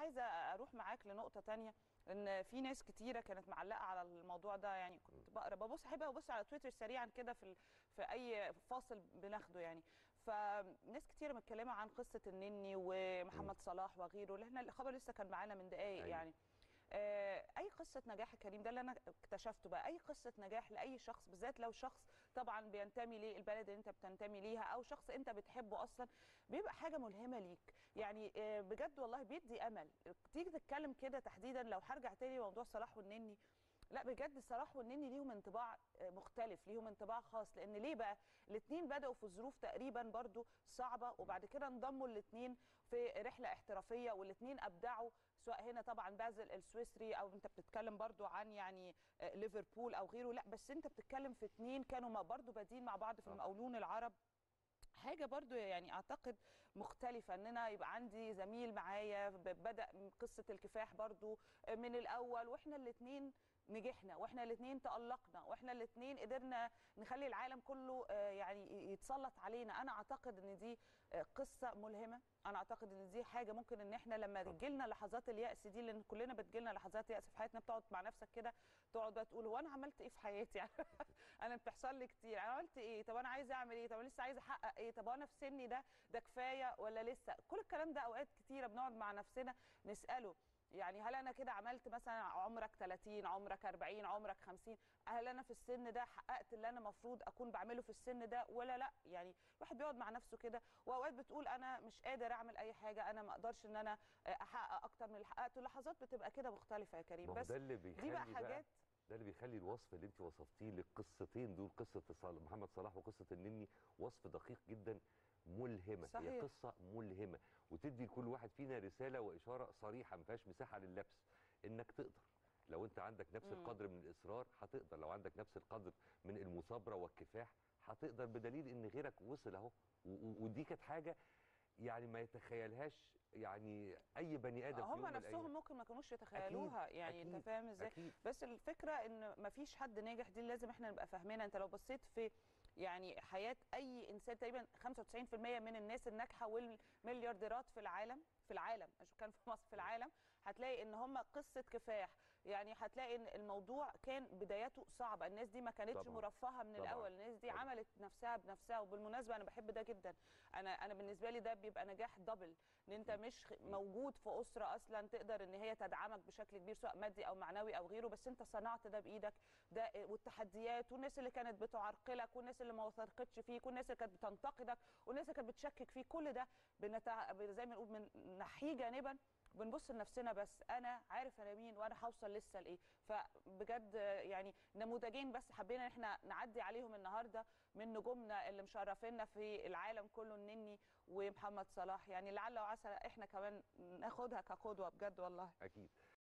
عايزه اروح معاك لنقطه تانية، ان في ناس كتيره كانت معلقه على الموضوع ده. يعني كنت بقرا احب ابص على تويتر سريعا كده في اي فاصل بناخده يعني. فناس كتيره متكلمه عن قصه النني ومحمد صلاح وغيره، اللي احنا الخبر لسه كان معانا من دقائق أيوة. يعني. اي قصه نجاح يا كريم، ده اللي انا اكتشفته بقى، اي قصه نجاح لاي شخص، بالذات لو شخص طبعا بينتمي للبلد اللي انت بتنتمي ليها، او شخص انت بتحبه اصلا، بيبقى حاجه ملهمه ليك يعني. بجد والله بيدي امل. تيجي تتكلم كده تحديدا، لو هرجع تاني لموضوع صلاح والنني، لا بجد صلاح والنني ليهم انطباع مختلف، ليهم انطباع خاص. لان ليه بقى؟ الاثنين بداوا في ظروف تقريبا برضو صعبه، وبعد كده انضموا الاثنين في رحله احترافيه، والاثنين ابدعوا، سواء هنا طبعا بازل السويسري، او انت بتتكلم برضو عن يعني ليفربول او غيره. لا بس انت بتتكلم في اثنين كانوا برضو بادين مع بعض في المقاولون العرب. حاجه برضو يعني اعتقد مختلفه، ان انا يبقى عندي زميل معايا بدا قصه الكفاح برضو من الاول، واحنا الاثنين نجحنا، واحنا الاثنين تألقنا، واحنا الاثنين قدرنا نخلي العالم كله يعني يتسلط علينا. انا اعتقد ان دي قصه ملهمه. انا اعتقد ان دي حاجه ممكن ان احنا لما تجيلنا لحظات اليأس دي، لان كلنا بتجيلنا لحظات يأس في حياتنا، بتقعد مع نفسك كده، تقعد بقى تقول هو انا عملت ايه في حياتي يعني. انا بتحصل لي كتير، انا عملت ايه؟ طب انا عايزه اعمل ايه؟ طب انا لسه عايزه احقق ايه؟ طب انا في سني ده كفايه ولا لسه؟ كل الكلام ده اوقات كتيره بنقعد مع نفسنا نساله. يعني هل انا كده عملت مثلا عمرك 30، عمرك 40، عمرك 50، هل انا في السن ده حققت اللي انا المفروض اكون بعمله في السن ده ولا لا؟ يعني الواحد بيقعد مع نفسه كده، واوقات بتقول انا مش قادر اعمل اي حاجه، انا ما اقدرش ان انا احقق اكتر من اللي حققته. لحظات بتبقى كده مختلفه يا كريم، ما هو بس ده اللي دي بقى بيخلي حاجات. ده اللي بيخلي الوصف اللي انت وصفتيه للقصتين دول، قصه محمد صلاح وقصه النني، وصف دقيق جدا. ملهمه، هي صحيح. قصه ملهمه، وتدي لكل واحد فينا رساله واشاره صريحه، ما فيهاش مساحه لللبس. انك تقدر، لو انت عندك نفس القدر من الاصرار هتقدر، لو عندك نفس القدر من المثابره والكفاح هتقدر، بدليل ان غيرك وصل اهو. ودي كانت حاجه يعني ما يتخيلهاش يعني اي بني ادم في هم يوم من الايام. نفسهم ممكن ما كانوش اكيد يتخيلوها يعني، انت اكيد فاهم ازاي؟ اكيد. بس الفكره ان ما فيش حد ناجح، دي لازم احنا نبقى فاهمينها. انت لو بصيت في يعني حياه اي انسان، تقريبا 95% من الناس الناجحه والمليارديرات في العالم، مش كان في مصر، في العالم، هتلاقي ان هم قصه كفاح. يعني هتلاقي ان الموضوع كان بدايته صعبه، الناس دي ما كانتش طبعا مرفهه من طبعا الاول، الناس دي طبعا. عملت نفسها بنفسها. وبالمناسبه انا بحب ده جدا. انا بالنسبه لي ده بيبقى نجاح دبل، ان انت اكيد مش اكيد. موجود في اسره اصلا تقدر ان هي تدعمك بشكل كبير، سواء مادي او معنوي او غيره، بس انت صنعت ده بايدك. ده والتحديات، والناس اللي كانت بتعرقلك، والناس اللي ما وثقتش فيك، والناس اللي كانت بتنتقدك، والناس اللي كانت بتشكك فيك، كل ده زي ما نقول بنحيه جانبا، بنبص لنفسنا بس. انا عارف انا مين، وانا هوصل لسه لايه. فبجد يعني نموذجين بس حبينا ان احنا نعدي عليهم النهارده من نجومنا اللي مشرفينا في العالم كله، النني ومحمد صلاح. يعني لعل وعسى احنا كمان ناخدها كقدوه بجد والله. اكيد.